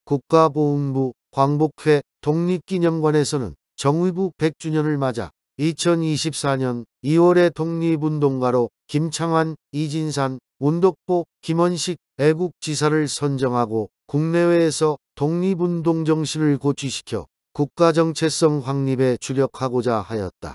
국가보훈부 광복회 독립기념관에서는 정의부 100주년을 맞아 2024년 2월에 독립운동가로 김창완, 이진산, 운덕보, 김원식 애국지사를 선정하고 국내외에서 독립운동 정신을 고취시켜 국가정체성 확립에 주력하고자 하였다.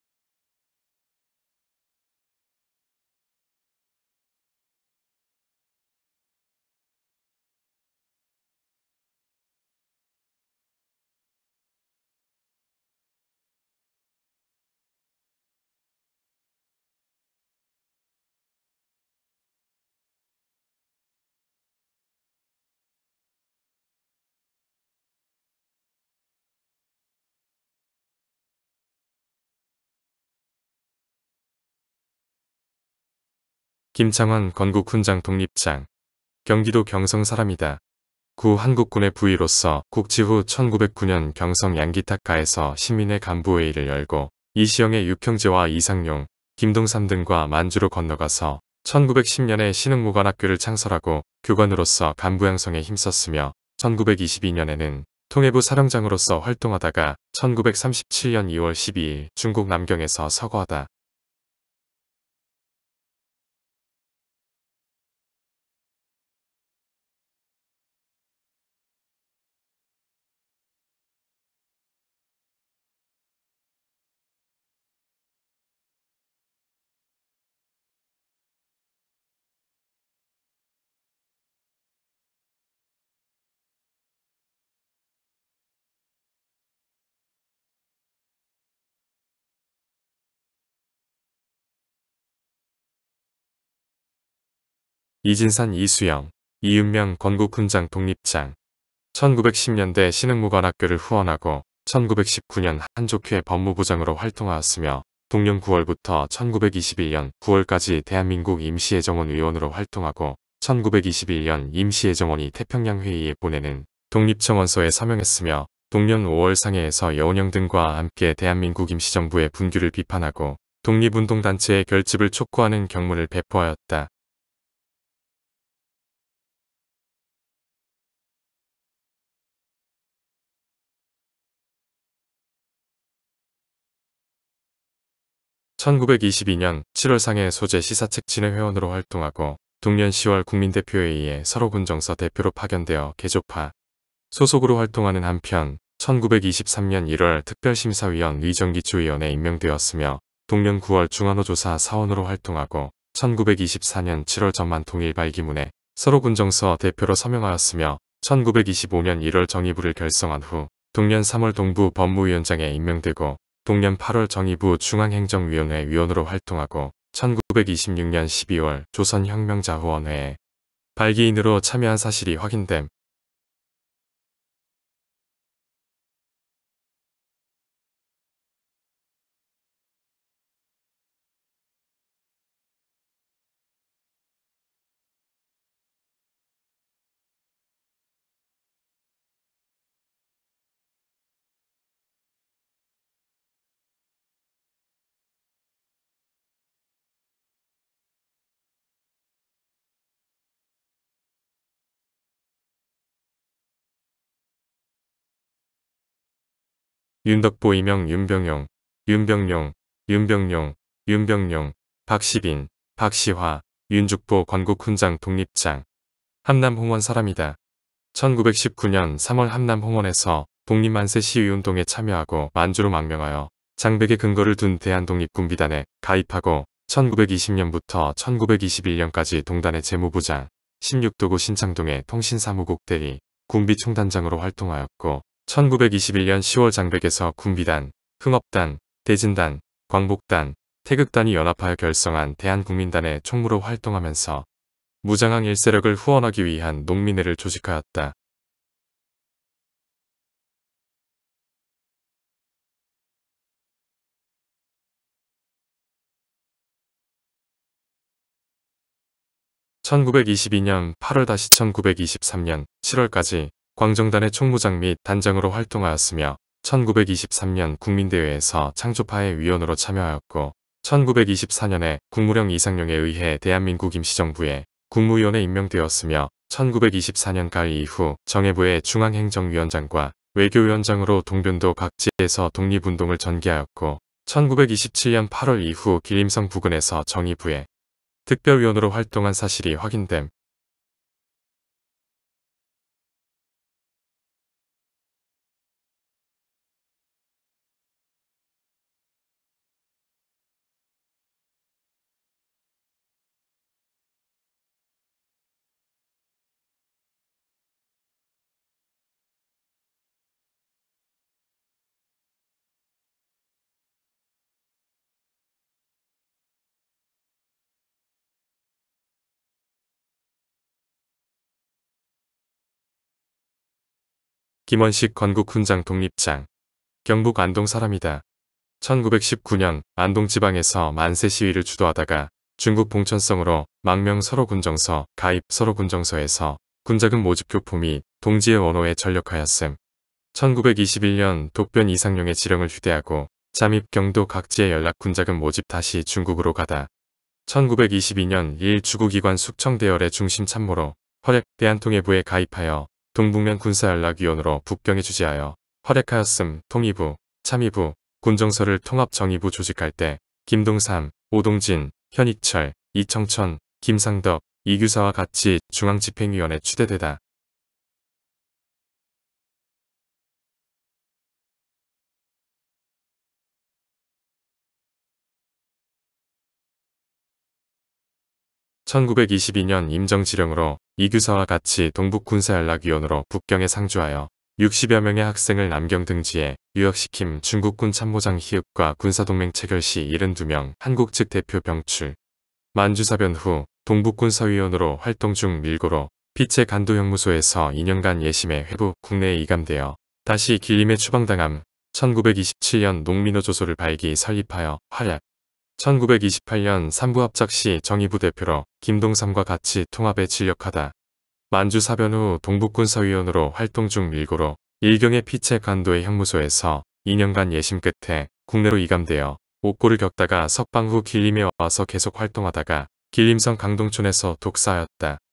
김창완 건국훈장 독립장. 경기도 경성 사람이다. 구 한국군의 부위로서 국지 후 1909년 경성 양기탁가에서 신민회 간부회의를 열고 이시영의 육형제와 이상용, 김동삼 등과 만주로 건너가서 1910년에 신흥무관학교를 창설하고 교관으로서 간부 양성에 힘썼으며 1922년에는 통일부 사령장으로서 활동하다가 1937년 2월 12일 중국 남경에서 서거하다. 이진산 이수영, 이윤명 건국훈장 독립장. 1910년대 신흥무관학교를 후원하고 1919년 한족회 법무부장으로 활동하였으며 동년 9월부터 1921년 9월까지 대한민국 임시예정원 의원으로 활동하고 1921년 임시예정원이 태평양회의에 보내는 독립청원서에 서명했으며 동년 5월 상해에서 여운형 등과 함께 대한민국 임시정부의 분규를 비판하고 독립운동단체의 결집을 촉구하는 경문을 배포하였다. (1922년 7월) 상해 소재 시사책 진해 회원으로 활동하고 동년 10월 국민대표회의에 서로군정서 대표로 파견되어 개조파 소속으로 활동하는 한편 1923년 1월 특별심사위원 의정기초위원에 임명되었으며 동년 9월 중앙호조사 사원으로 활동하고 1924년 7월 전만 통일발기문에 서로군정서 대표로 서명하였으며 1925년 1월 정의부를 결성한 후 동년 3월 동부 법무위원장에 임명되고 동년 8월 정의부 중앙행정위원회 위원으로 활동하고 1926년 12월 조선혁명자후원회에 발기인으로 참여한 사실이 확인됨. 윤덕보 이명 윤병용, 윤병용, 윤병용, 윤병용, 박시빈, 박시화, 윤죽보 건국훈장 독립장. 함남 홍원 사람이다. 1919년 3월 함남 홍원에서 독립만세 시위운동에 참여하고 만주로 망명하여 장백의 근거를 둔 대한독립군비단에 가입하고 1920년부터 1921년까지 동단의 재무부장, 16도구 신창동의 통신사무국 대리, 군비총단장으로 활동하였고 1921년 10월 장백에서 군비단, 흥업단, 대진단, 광복단, 태극단이 연합하여 결성한 대한국민단의 총무로 활동하면서 무장항 1세력을 후원하기 위한 농민회를 조직하였다. (1922년 8월) 1923년 7월까지 광정단의 총무장 및 단장으로 활동하였으며 1923년 국민대회에서 창조파의 위원으로 참여하였고 1924년에 국무령 이상용에 의해 대한민국 임시정부에 국무위원에 임명되었으며 1924년 가을 이후 정예부의 중앙행정위원장과 외교위원장으로 동변도 각지에서 독립운동을 전개하였고 1927년 8월 이후 길림성 부근에서 정의부의 특별위원으로 활동한 사실이 확인됨. 김원식 건국훈장 독립장. 경북 안동 사람이다. 1919년 안동지방에서 만세 시위를 주도하다가 중국 봉천성으로 망명 서로군정서 가입 서로군정서에서 군자금 모집 교포 및 동지의 원호에 전력하였음. 1921년 독변 이상용의 지령을 휴대하고 잠입 경도 각지의 연락 군자금 모집 다시 중국으로 가다. 1922년 일주구기관 숙청대열의 중심 참모로 활약 대한통일부에 가입하여 동북면 군사연락위원으로 북경에 주재하여 활약하였음. 통일부, 참의부, 군정서를 통합정의부 조직할 때 김동삼, 오동진, 현익철, 이청천, 김상덕, 이규사와 같이 중앙집행위원회 추대되다. (1922년) 임정지령으로 이규사와 같이 동북군사연락위원으로 북경에 상주하여 60여 명의 학생을 남경 등지에 유역시킴. 중국군 참모장 희읍과 군사동맹 체결 시 72명 한국 측 대표 병출. 만주사변 후 동북군사위원으로 활동 중 밀고로 피체 간도형무소에서 2년간 예심에 회부 국내에 이감되어 다시 길림에 추방당함. 1927년 농민노조소를 발기 설립하여 활약. 1928년 삼부합작 시 정의부 대표로 김동삼과 같이 통합에 진력하다. 만주사변 후 동북군사위원으로 활동 중 밀고로 일경의 피체 간도의 형무소에서 2년간 예심 끝에 국내로 이감되어 옥고를 겪다가 석방 후 길림에 와서 계속 활동하다가 길림성 강동촌에서 독사하였다.